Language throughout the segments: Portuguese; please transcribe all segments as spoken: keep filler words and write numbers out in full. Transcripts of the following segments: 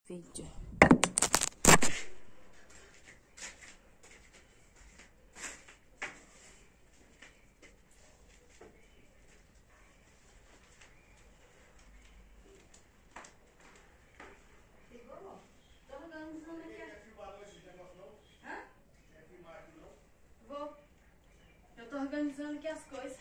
vídeo. Eu tô organizando aqui as coisas.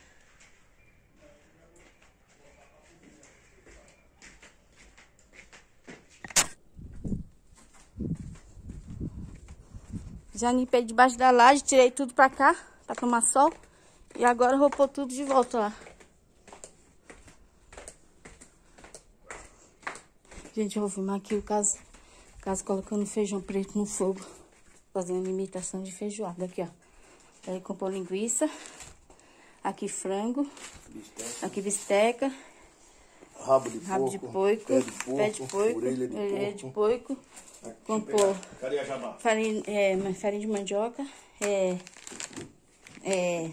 Já limpei debaixo da laje, tirei tudo pra cá, pra tomar sol. E agora eu vou pôr tudo de volta lá. Gente, eu vou filmar aqui o caso, caso colocando feijão preto no fogo. Fazendo imitação de feijoada. Aqui, ó. Aí comprou linguiça. Aqui frango. Bisteca. Aqui bisteca. Rabo de Rabo porco. de porco. Pé de porco. Pé de porco. Orelha de orelha porco. de porco. Comprou Cadê a jabá? farinha, é, farinha de mandioca. É, é,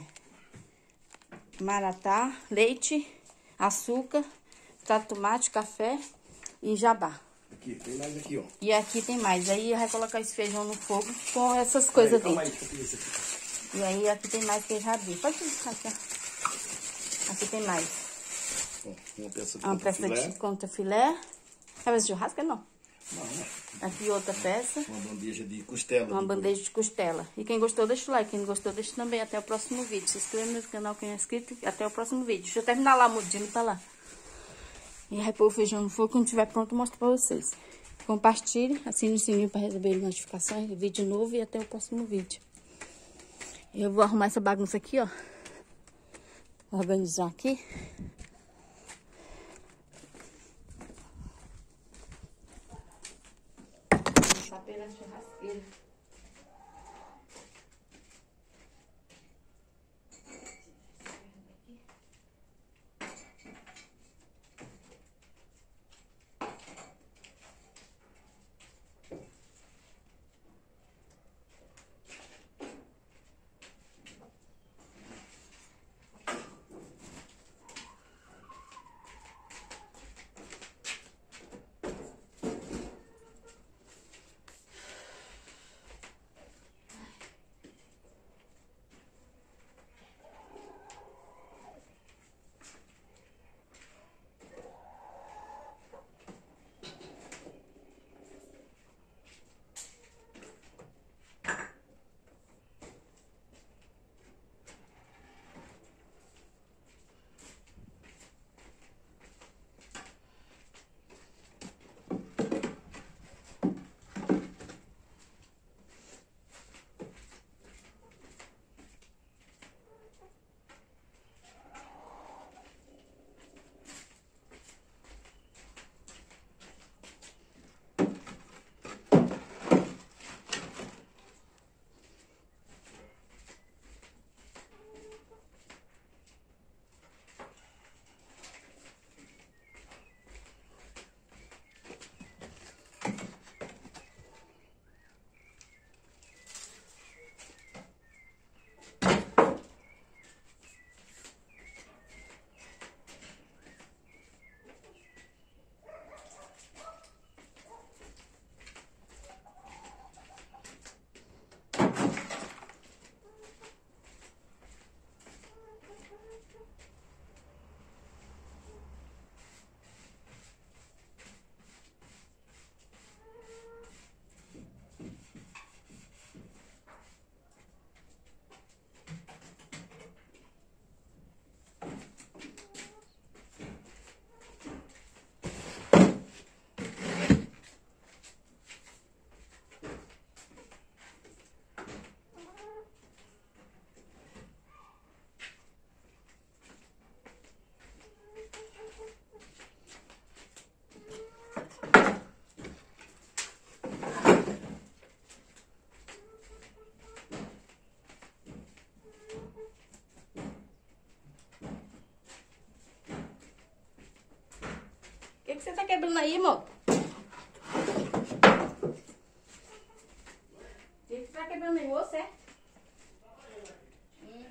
maratá, leite, açúcar, extrato de tomate, café e jabá. Aqui, tem mais aqui, ó. E aqui tem mais. Aí vai colocar esse feijão no fogo com essas coisas dentro. Aí, calma aí, isso aqui. E aí aqui tem mais que eu já abri. Pode ficar aqui, ó. Aqui tem mais. Uma peça de Uma peça filé. de contra filé. Sabe esse churrasco? Não. Não, não. Aqui outra peça. Uma bandeja de costela. Uma de bandeja de costela. E quem gostou, deixa o like. Quem não gostou, deixa também. Até o próximo vídeo. Se inscreva no canal quem é inscrito. Até o próximo vídeo. Deixa eu terminar lá, mudinho pra lá. E aí pôr o feijão no fogo. Quando estiver pronto, eu mostro pra vocês. Compartilhe, assine o sininho para receber notificações de vídeo novo e até o próximo vídeo. Eu vou arrumar essa bagunça aqui, ó. Organizar aqui. Passar pela churrasqueira. O que, que você tá quebrando aí, amor? O que, que você tá quebrando aí, você? Hum.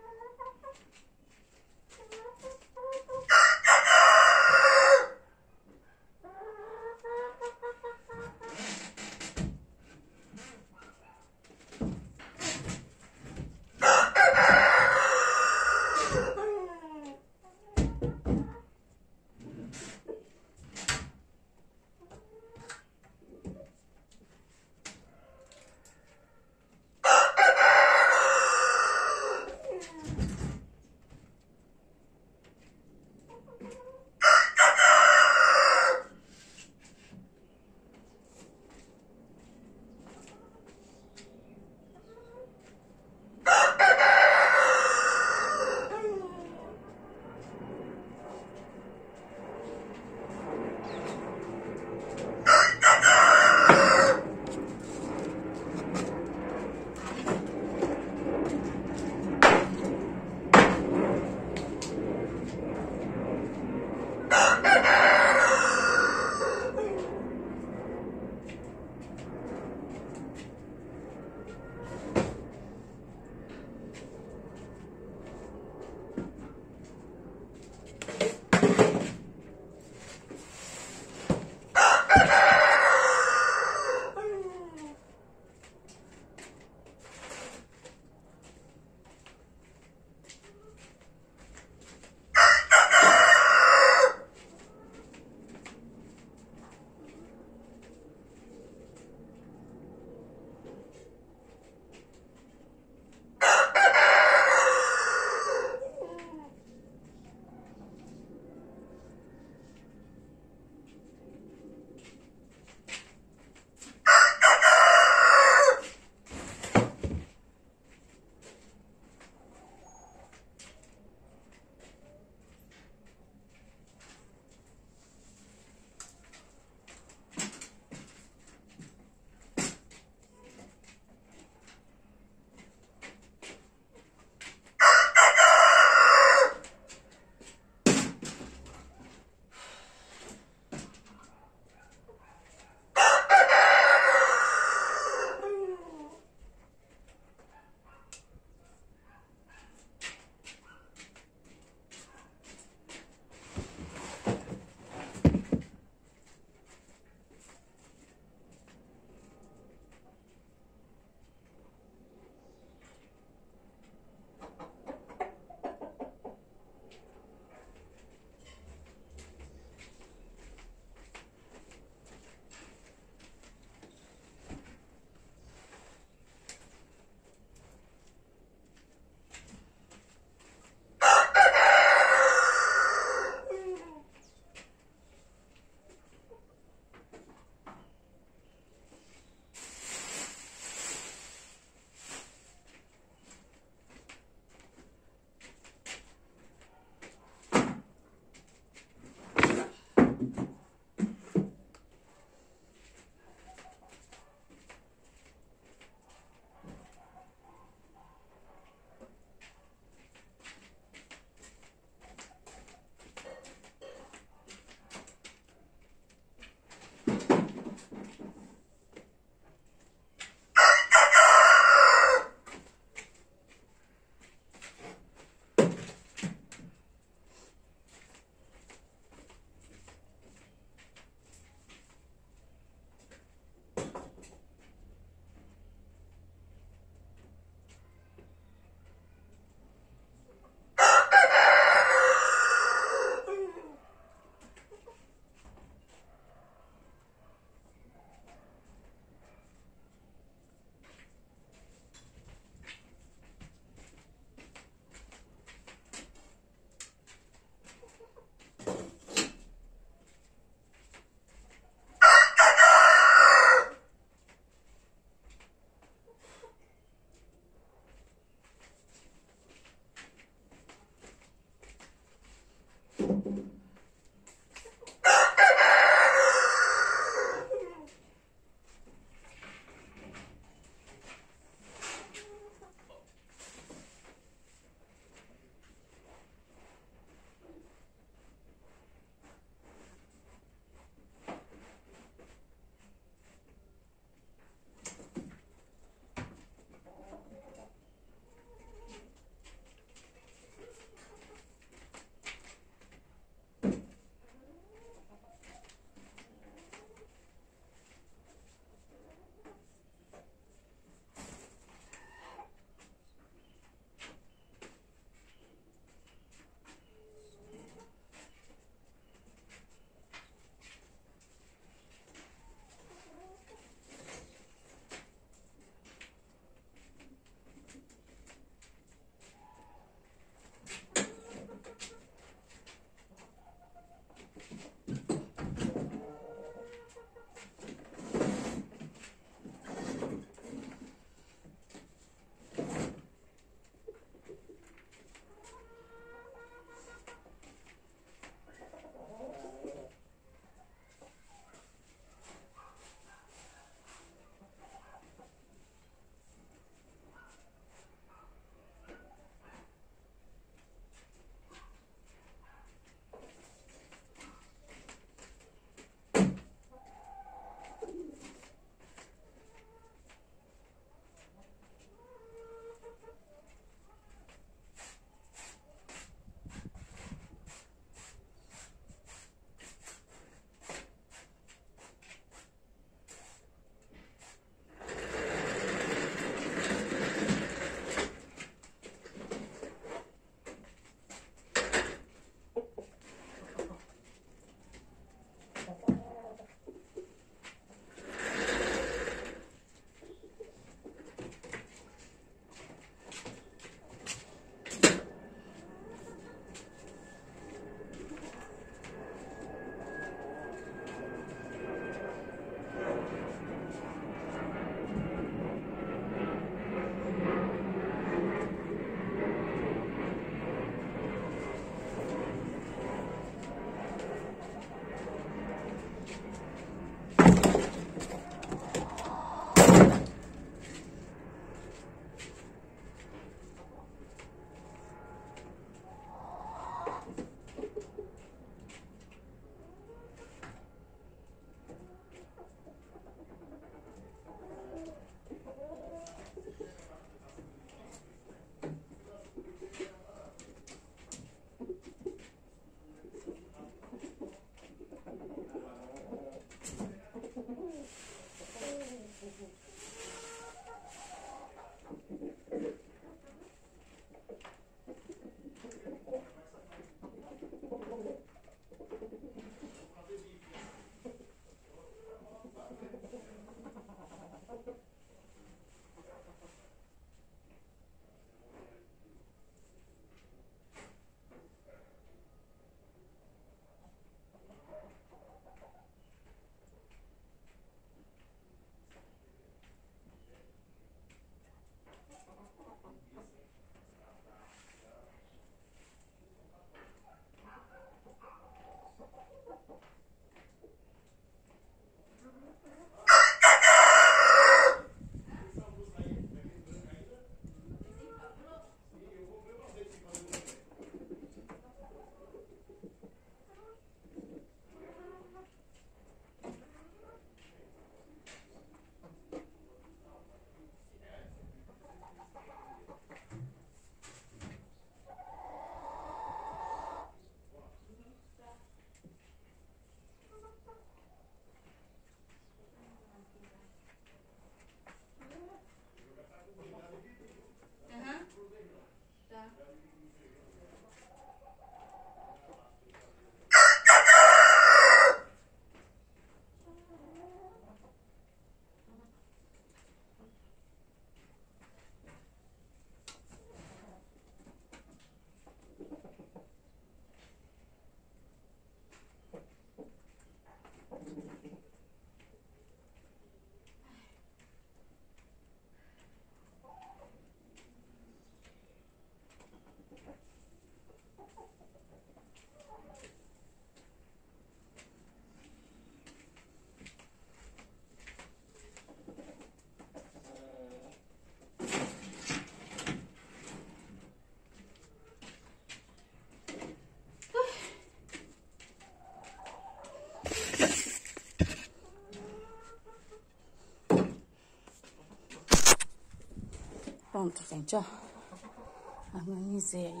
Pronto, gente, ó. Harmonizei aí.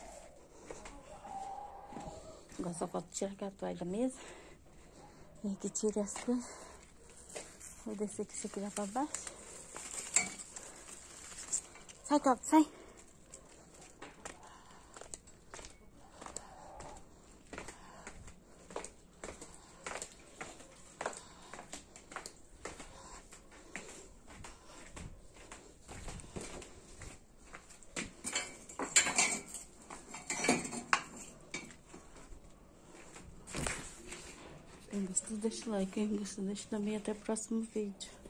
Agora só falta tirar aquela toalha da mesa. E aqui tire as coisas. Vou descer aqui isso aqui lá pra baixo. Sai, Top, sai. Quem gostou, deixa o like. Quem gostou, deixa também. Até o próximo vídeo.